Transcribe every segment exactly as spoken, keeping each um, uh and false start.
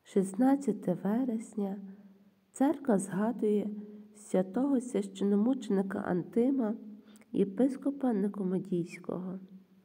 шістнадцяте вересня церква згадує святого священомученика Антима, єпископа Никомедійського.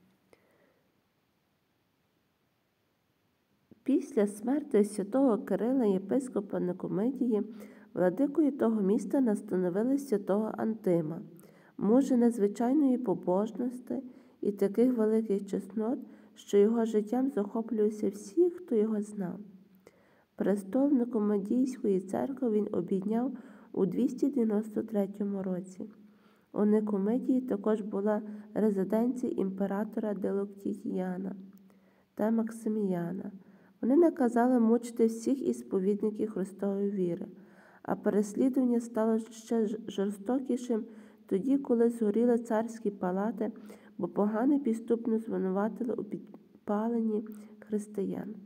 Після смерти святого Кирила, єпископа Никомедії, владикою того міста настановили святого Антима, мужа незвичайної побожності і таких великих чеснот, що його життям захоплювався всі, хто його знав. Престол Никомедійської церкви він обійняв у двісті дев'яносто третьому році. У Никомедії також була резиденція імператора Діоклетіана та Максиміяна. Вони наказали мучити всіх ісповідників Христової віри, а переслідування стало ще жорстокішим тоді, коли згоріли царські палати, бо погано і підступно звинуватили у підпаленні християн.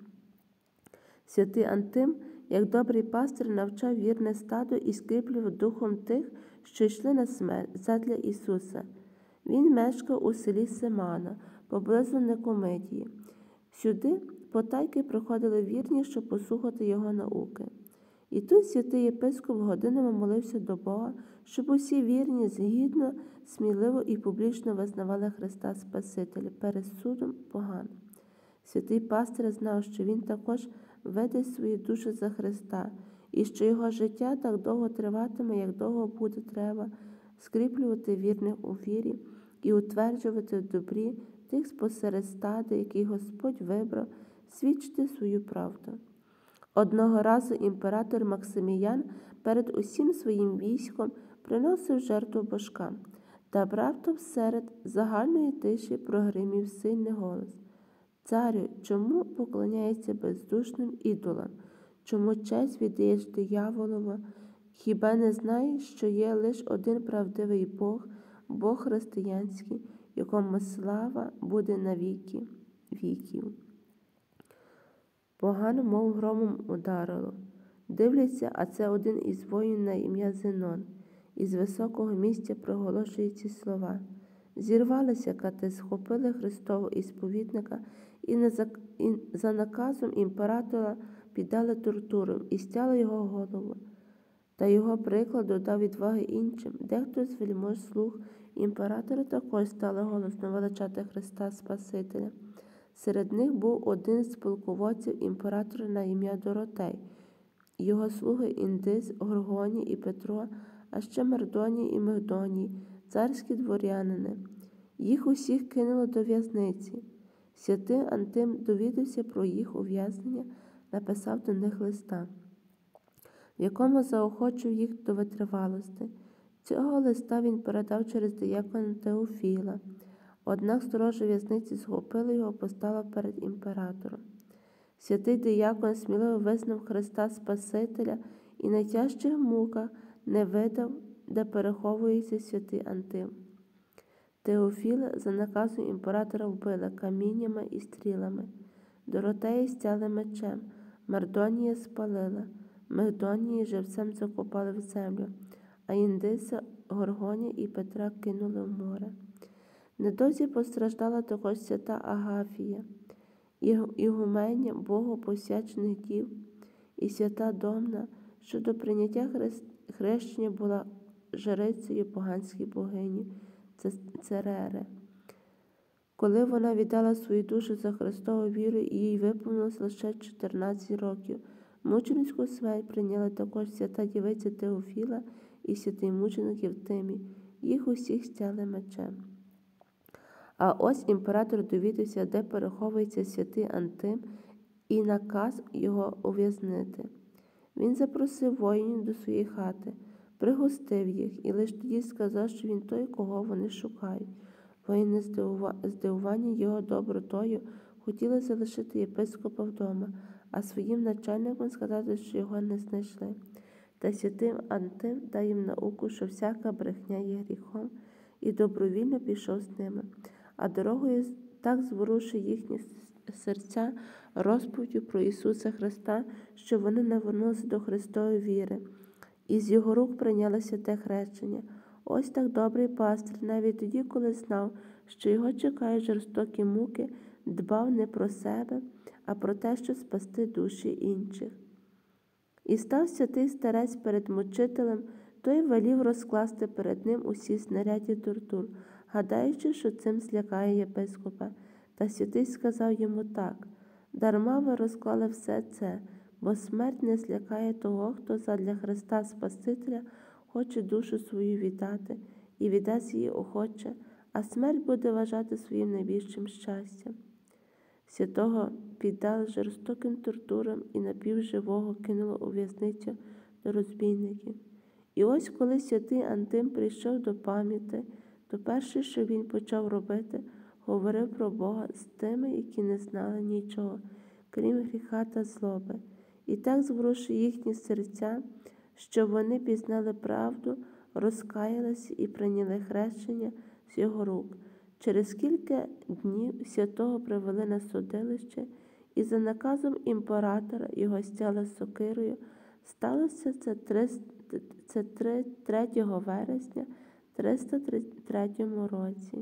Святий Антим, як добрий пастир, навчав вірне стадо і скріплював духом тих, що йшли на смерть задля Ісуса. Він мешкав у селі Симана, поблизу Никомедії. Сюди потайки приходили вірні, щоб послухати його науки. І тут святий єпископ годинами молився до Бога, щоб усі вірні згідно, сміливо і публічно визнавали Христа Спасителя перед судом поган. Святий пастир знав, що він також видасть свою душу за Христа, і що його життя так довго триватиме, як довго буде треба скріплювати вірних у вірі і утверджувати в добрі тих спосеред стада, яких Господь вибрав, свідчити свою правду. Одного разу імператор Максиміян перед усім своїм військом приносив жертву божкам, та раптом серед загальної тиші прогримів сильний голос: «Царю, чому поклоняєшся бездушним ідолам? Чому честь віддаєш дияволову? Хіба не знаєш, що є лише один правдивий Бог, Бог християнський, якому слава буде на віки віків?» Погано, мов громом ударило. Дивляться, а це один із воїнів на ім'я Зенон. Із високого місця проголошує ці слова: «Зірвалися кати, схопили Христового ісповідника і, не за... і за наказом імператора піддали тортурам і стяли його голову». Та його прикладу дав відваги іншим. Дехто з вельмож слуг імператора також стали голосно величати Христа Спасителя. Серед них був один з полководців імператора на ім'я Доротей, його слуги Індис, Горгоній і Петро, а ще Мардоній і Мигдоній, царські дворянини. Їх усіх кинуло до в'язниці. Святий Антим довідався про їх ув'язнення, написав до них листа, в якому заохочив їх до витривалості. Цього листа він передав через диякона Теофіла. Однак сторожа в'язниці схопила його, поставила перед імператором. Святий диякон сміливо визнав Христа Спасителя і на тяжчих муках не видав, де переховується святий Антим. Теофіла за наказом імператора вбили каміннями і стрілами. Доротеї стяли мечем, Мардонія спалила, Мигдонії живцем закопали в землю, а Індиса, Горгонія і Петра кинули в море. Недовзі постраждала також свята Агафія, ігуменя богопосвячених дів, і свята Домна, що до прийняття хрещення була жрицею поганської богині Церери. Коли вона віддала свою душу за Христову віру, і їй виповнилось лише чотирнадцять років, мученицьку смерть прийняли також свята дівиця Теофіла і святий мученик Євтимій. Їх усіх стяли мечем. А ось імператор довідався, де переховується святий Антим, і наказ його ув'язнити. Він запросив воїнів до своєї хати, пригостив їх і лише тоді сказав, що він той, кого вони шукають. Воїни, здивовані його добротою, хотіли залишити єпископа вдома, а своїм начальникам сказати, що його не знайшли. Та святий Антим дав їм науку, що всяка брехня є гріхом, і добровільно пішов з ними. А дорогою так зворушив їхні серця розповіддю про Ісуса Христа, що вони навернулися до Христової віри, і з його рук прийняли святе хрещення. Ось так добрий пастир, навіть тоді, коли знав, що його чекають жорстокі муки, дбав не про себе, а про те, що спасти душі інших. І став святий старець перед мучителем, той велів розкласти перед ним усі снаряді тортур, гадаючи, що цим злякає єпископа. Та святий сказав йому так: дарма ви розклали все це, бо смерть не злякає того, хто задля Христа Спасителя хоче душу свою віддати і віддасть її охоче, а смерть буде вважати своїм найбільшим щастям. Святого піддали жорстоким тортурам і напівживого кинуло у в'язницю до розбійників. І ось коли святий Антим прийшов до пам'яті, то перше, що він почав робити, говорив про Бога з тими, які не знали нічого, крім гріха та злоби. І так зворушив їхні серця, що вони пізнали правду, розкаялися і прийняли хрещення з його рук. Через кілька днів святого привели на судилище, і за наказом імператора його стяли сокирою. Сталося це, це третього вересня триста третьому році.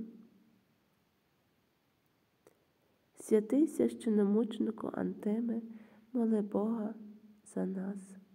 Святий священомученику Антиме, моли Бога за нас.